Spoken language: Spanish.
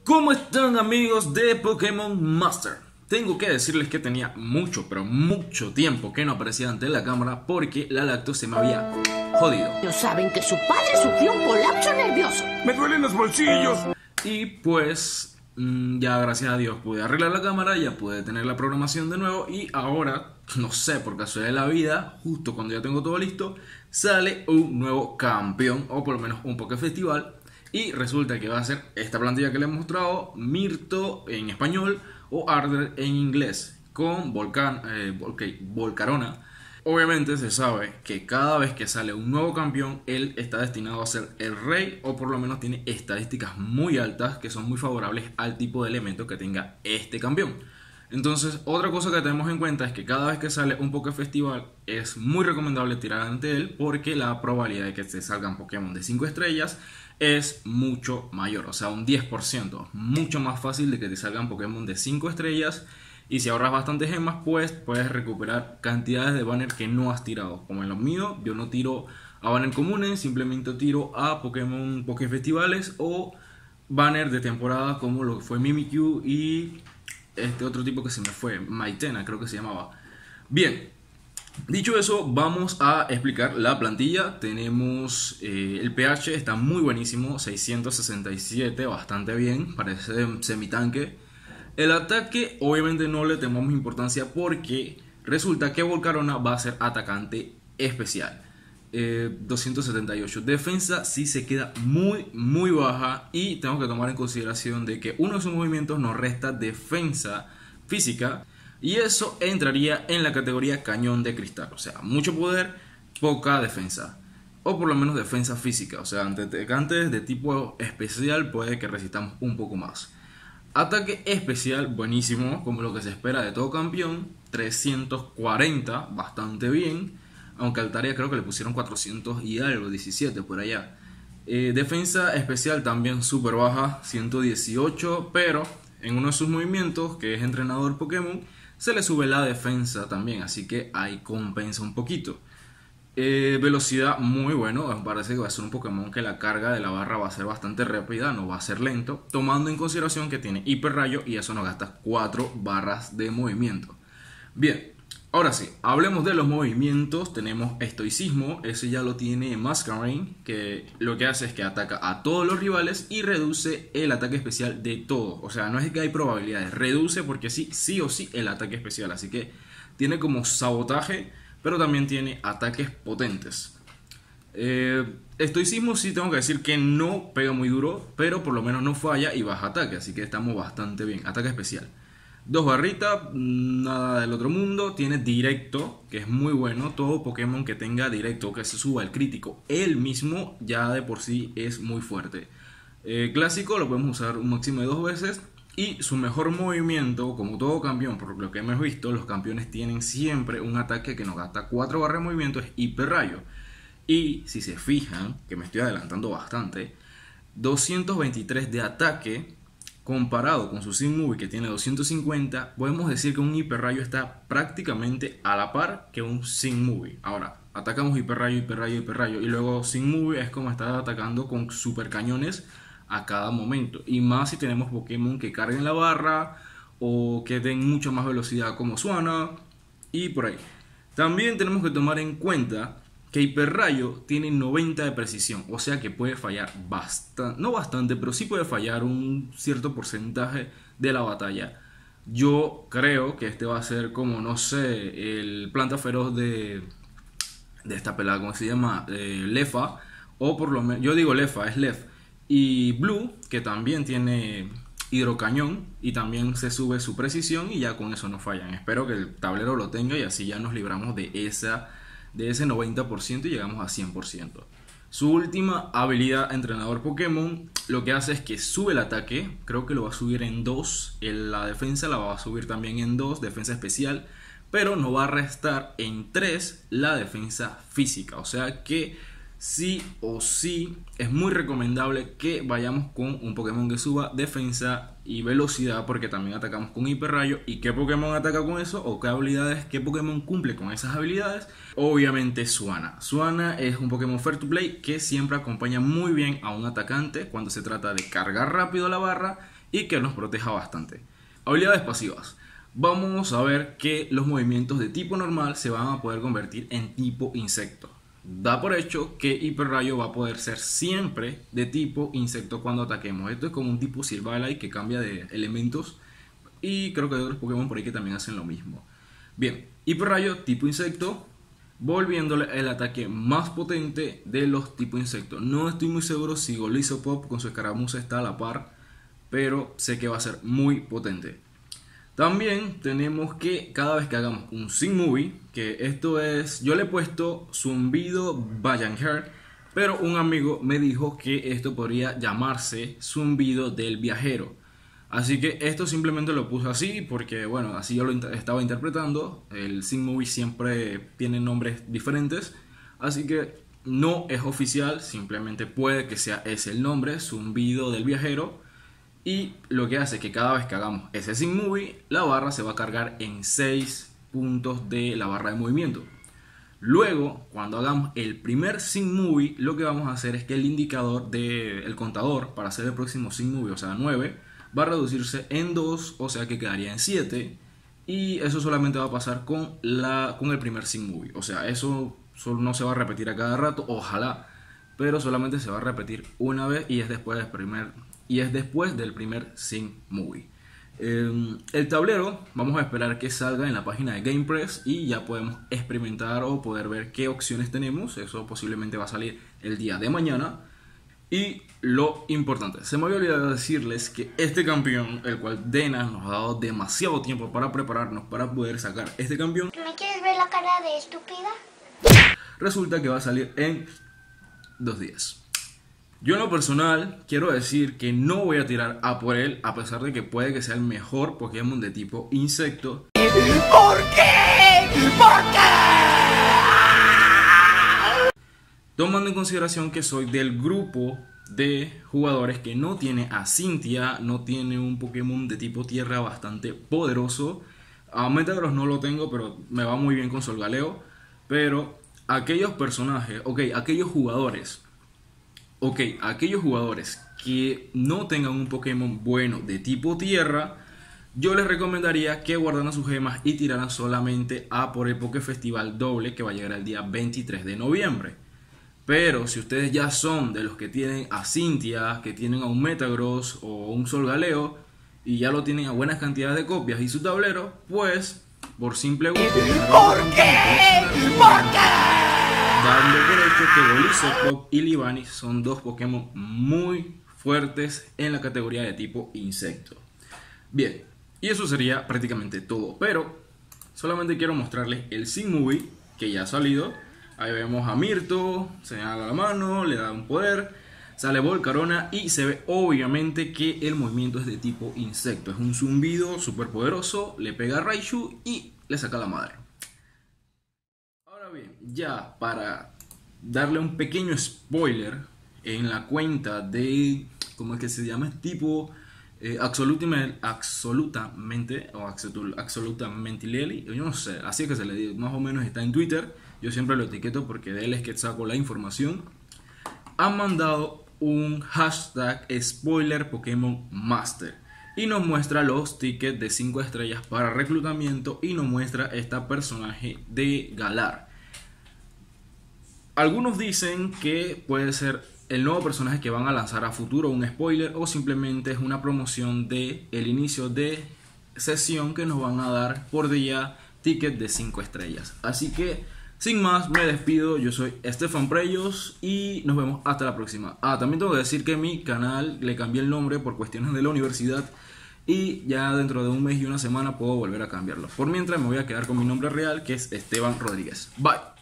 ¿Cómo están, amigos de Pokémon Master? Tengo que decirles que tenía mucho, pero mucho tiempo que no aparecía ante la cámara porque la Lacto se me había jodido. Ellos saben que su padre sufrió un colapso nervioso. ¡Me duelen los bolsillos! Y pues ya gracias a Dios pude arreglar la cámara, ya pude tener la programación de nuevo y ahora, no sé, por casualidad de la vida, justo cuando ya tengo todo listo, sale un nuevo campeón, o por lo menos un Pokéfestival. Y resulta que va a ser esta plantilla que les he mostrado, Mirto en español o Ardell en inglés, con Volcarona. Obviamente se sabe que cada vez que sale un nuevo campeón, él está destinado a ser el rey, o por lo menos tiene estadísticas muy altas que son muy favorables al tipo de elemento que tenga este campeón. Entonces, otra cosa que tenemos en cuenta es que cada vez que sale un Pokéfestival es muy recomendable tirar ante él, porque la probabilidad de que te salgan Pokémon de 5 estrellas es mucho mayor, o sea, un 10%, mucho más fácil de que te salgan Pokémon de 5 estrellas. Y si ahorras bastantes gemas, pues puedes recuperar cantidades de banner que no has tirado. Como en los míos, yo no tiro a banner comunes, simplemente tiro a Pokémon Pokéfestivales o banner de temporada, como lo que fue Mimikyu y este otro tipo que se me fue, Maitena creo que se llamaba. Bien, dicho eso, vamos a explicar la plantilla. Tenemos el pH, está muy buenísimo, 667, bastante bien, parece semitanque. El ataque obviamente no le tomamos importancia porque resulta que Volcarona va a ser atacante especial. 278. Defensa sí se queda muy baja, y tengo que tomar en consideración de que uno de sus movimientos nos resta defensa física, y eso entraría en la categoría cañón de cristal. O sea, mucho poder, poca defensa, o por lo menos defensa física. O sea, ante atacantes de tipo especial puede que resistamos un poco más. Ataque especial buenísimo, como lo que se espera de todo campeón, 340, bastante bien. Aunque Altaria creo que le pusieron 400 y algo, 17 por allá. Defensa especial también súper baja, 118, pero en uno de sus movimientos, que es entrenador Pokémon, se le sube la defensa también, así que ahí compensa un poquito. Velocidad muy bueno, me parece que va a ser un Pokémon que la carga de la barra va a ser bastante rápida, no va a ser lento, tomando en consideración que tiene hiper rayo y eso nos gasta 4 barras de movimiento. Bien, ahora sí, hablemos de los movimientos. Tenemos estoicismo, ese ya lo tiene Masquerain, que lo que hace es que ataca a todos los rivales y reduce el ataque especial de todos. O sea, no es que hay probabilidades, reduce porque sí o sí el ataque especial, así que tiene como sabotaje, pero también tiene ataques potentes. Estoicismo sí tengo que decir que no pega muy duro, pero por lo menos no falla y baja ataque, así que estamos bastante bien. Ataque especial, 2 barritas, nada del otro mundo. Tiene directo, que es muy bueno. Todo Pokémon que tenga directo, que se suba el crítico él mismo, ya de por sí es muy fuerte. Clásico lo podemos usar un máximo de 2 veces. Y su mejor movimiento, como todo campeón, por lo que hemos visto, los campeones tienen siempre un ataque que nos gasta 4 barras de movimiento, es hiper rayo. Y si se fijan, que me estoy adelantando bastante, 223 de ataque, comparado con su Sin Movie que tiene 250, podemos decir que un hiper rayo está prácticamente a la par que un Sin Movie. Ahora, atacamos hiper rayo, y luego Sin Movie es como estar atacando con super cañones a cada momento, y más si tenemos Pokémon que carguen la barra o que den mucha más velocidad como Suana y por ahí. También tenemos que tomar en cuenta que Hiper Rayo tiene 90 de precisión, o sea que puede fallar bastante, no bastante, pero sí puede fallar un cierto porcentaje de la batalla. Yo creo que este va a ser como, no sé, el planta feroz de esta pelada, ¿cómo se llama? Lefa, o por lo menos, yo digo Lefa, es Lef. Y Blue, que también tiene hidrocañón y también se sube su precisión, y ya con eso no fallan. Espero que el tablero lo tenga y así ya nos libramos de ese 90% y llegamos a 100%. Su última habilidad, entrenador Pokémon, lo que hace es que sube el ataque, creo que lo va a subir en 2, la defensa la va a subir también en 2, defensa especial, pero no va a restar en 3 la defensa física, o sea que sí o sí es muy recomendable que vayamos con un Pokémon que suba defensa y velocidad, porque también atacamos con hiper rayo. ¿Y qué Pokémon ataca con eso? ¿O qué habilidades, qué Pokémon cumple con esas habilidades? Obviamente Suana. Suana es un Pokémon Fair to Play que siempre acompaña muy bien a un atacante cuando se trata de cargar rápido la barra y que nos proteja bastante. Habilidades pasivas. Vamos a ver que los movimientos de tipo normal se van a poder convertir en tipo insecto. Da por hecho que Hiperrayo va a poder ser siempre de tipo insecto cuando ataquemos. Esto es como un tipo Silvally que cambia de elementos, y creo que hay otros Pokémon por ahí que también hacen lo mismo. Bien, Hiperrayo tipo insecto, volviéndole el ataque más potente de los tipos insectos. No estoy muy seguro si Golisopop con su escaramuza está a la par, pero sé que va a ser muy potente. También tenemos que cada vez que hagamos un Sing Movie, que esto es, yo le he puesto zumbido Bayanher, pero un amigo me dijo que esto podría llamarse zumbido del viajero. Así que esto simplemente lo puse así porque, bueno, así yo lo estaba interpretando. El Sing Movie siempre tiene nombres diferentes, así que no es oficial, simplemente puede que sea ese el nombre, zumbido del viajero. Y lo que hace es que cada vez que hagamos ese Sing Movie, la barra se va a cargar en 6 puntos de la barra de movimiento. Luego, cuando hagamos el primer Sing Movie, lo que vamos a hacer es que el indicador del contador para hacer el próximo Sing Movie, o sea 9, va a reducirse en 2, o sea que quedaría en 7. Y eso solamente va a pasar con el primer Sing Movie. O sea, eso no se va a repetir a cada rato, ojalá, pero solamente se va a repetir una vez y es después del primer Sing Movie. El tablero vamos a esperar que salga en la página de GamePress y ya podemos experimentar o poder ver qué opciones tenemos. Eso posiblemente va a salir el día de mañana. Y lo importante, se me había olvidado decirles que este campeón, el cual Dena nos ha dado demasiado tiempo para prepararnos para poder sacar este campeón, ¿Me quieres ver la cara de estúpida? resulta que va a salir en 2 días. Yo en lo personal quiero decir que no voy a tirar a por él, a pesar de que puede que sea el mejor Pokémon de tipo insecto. ¿Por qué? ¿Por qué? Tomando en consideración que soy del grupo de jugadores que no tiene a Cynthia, no tiene un Pokémon de tipo tierra bastante poderoso. A Metagross no lo tengo, pero me va muy bien con Solgaleo. Pero aquellos personajes, aquellos jugadores que no tengan un Pokémon bueno de tipo tierra, yo les recomendaría que guardaran sus gemas y tiraran solamente a por el Pokéfestival doble que va a llegar el día 23 de noviembre. Pero si ustedes ya son de los que tienen a Cynthia, que tienen a un Metagross o un Solgaleo y ya lo tienen a buenas cantidades de copias y su tablero, pues por simple gusto, ¿Por qué? ¿Por qué? dando por hecho que Golisopop y Leavanny son dos Pokémon muy fuertes en la categoría de tipo insecto. Bien, y eso sería prácticamente todo, pero solamente quiero mostrarles el Sing Movie que ya ha salido. Ahí vemos a Mirto, señala la mano, le da un poder, sale Volcarona y se ve obviamente que el movimiento es de tipo insecto. Es un zumbido súper poderoso, le pega a Raichu y le saca la madre. Ahora bien, ya para darle un pequeño spoiler, en la cuenta de, ¿cómo es que se llama? Tipo absolutamente Lely, yo no sé, así es que se le dice, más o menos está en Twitter. Yo siempre lo etiqueto porque de él es que saco la información. Han mandado un hashtag spoiler Pokémon Master y nos muestra los tickets de 5 estrellas para reclutamiento y nos muestra este personaje de Galar. Algunos dicen que puede ser el nuevo personaje que van a lanzar a futuro, un spoiler, o simplemente es una promoción de el inicio de sesión que nos van a dar por día tickets de 5 estrellas. Así que sin más, me despido. Yo soy Estefan Preyos y nos vemos hasta la próxima. También tengo que decir que mi canal le cambié el nombre por cuestiones de la universidad y ya dentro de un mes y una semana puedo volver a cambiarlo. Por mientras me voy a quedar con mi nombre real, que es Esteban Rodríguez. Bye.